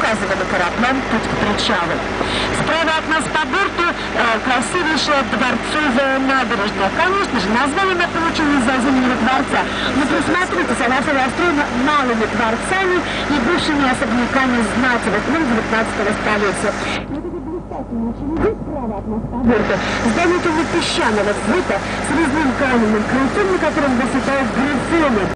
указывали кораблям путь к причалу. Справа от нас по борту красивейшая дворцовая набережная. Конечно же, название она получила из-за Зимнего дворца. Но присмотритесь, она построена малыми дворцами и бывшими особняками знати в 19 столетия. Справа от нас по борту здание тоже песчаного цвета с резным каменным крыльцом, на котором высыпают грифоны.